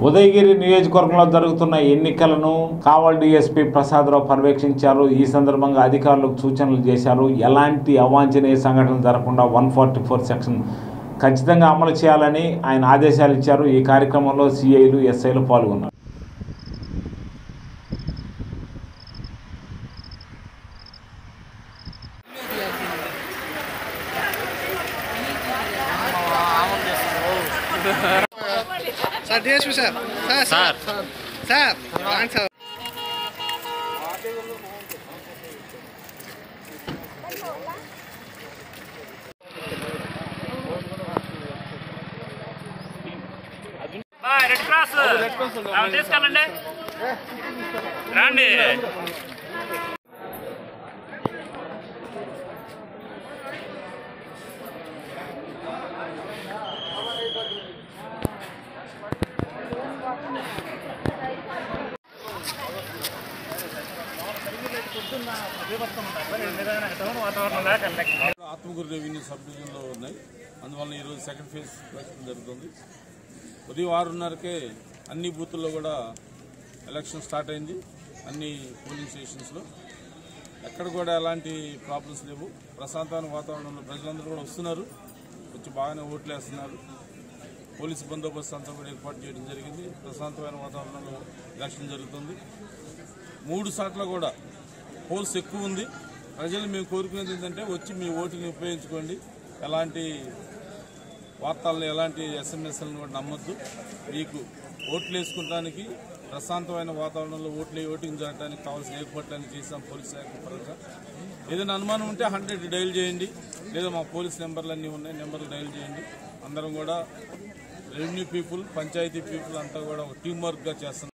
ఉదయగిరి నియోజకవర్గంలో జరుగుతున్న ఎన్నికలను కావల్ డీఎస్పీ ప్రసాదరావు పర్యవేక్షించారు। ఈ సందర్భంగా అధికారులకు సూచనలు చేశారు। ఎలాంటి అవాంఛనీయ సంఘటనలు జరగకుండా 144 సెక్షన్ ఖచ్చితంగా అమలు చేయాలని ఆయన ఆదేశాలు ఇచ్చారు। ఈ కార్యక్రమంలో సిఐలు ఎస్ఐలు పాల్గొన్నారు। Sir DSP sir sir sir sir red cross తీసుకెళ్ళండి రండి। ఆత్మకూరు రెవెన్యూ సబ్ డివిజన్లో ఉన్నాయి। అందువల్ల ఈరోజు సెకండ్ ఫేజ్ ఎలక్షన్ జరుగుతుంది। ఉదయం 6:30కే అన్ని బూతుల్లో కూడా ఎలక్షన్ స్టార్ట్ అయింది। అన్ని పోలింగ్ స్టేషన్స్లో ఎక్కడ కూడా ఎలాంటి ప్రాబ్లమ్స్ లేవు। ప్రశాంతమైన వాతావరణంలో ప్రజలందరూ కూడా వస్తున్నారు, వచ్చి బాగానే ఓట్లు వేస్తున్నారు। పోలీసు బందోబస్తు అంతా కూడా ఏర్పాటు చేయడం జరిగింది। ప్రశాంతమైన వాతావరణంలో ఎలక్షన్ జరుగుతుంది। 3 సార్లు కూడా పోల్స్ ఎక్కువ ఉంది। ప్రజలు మేము కోరుకునేది ఏంటంటే వచ్చి మీ ఓటుని ఉపయోగించుకోండి। ఎలాంటి వార్తలను ఎలాంటి ఎస్ఎంఎస్లను కూడా నమ్మొద్దు। మీకు ఓట్లు వేసుకుంటానికి ప్రశాంతమైన వాతావరణంలో ఓటింగ్ జరగడానికి కావాల్సిన ఏర్పాట్లన్నీ చేసాం పోలీస్ శాఖ పరంగా। ఏదైనా అనుమానం ఉంటే 100 డైల్ చేయండి, లేదా మా పోలీస్ నెంబర్లన్నీ ఉన్నాయి, నెంబర్లు డైల్ చేయండి। అందరం కూడా రెవెన్యూ పీపుల్, పంచాయతీ పీపుల్ అంతా కూడా టీం వర్క్గా చేస్తున్నాం।